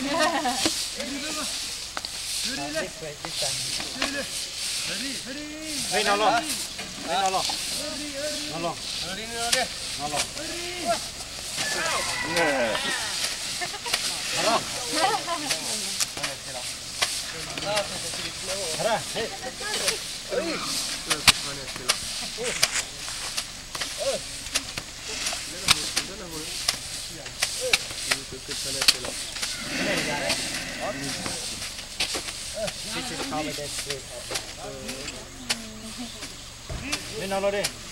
Hey, nó lo. Hey, nó lo. Nó lo. Nó lo. Nè. Hara. Hara. Hey. Hey, nó lo đi.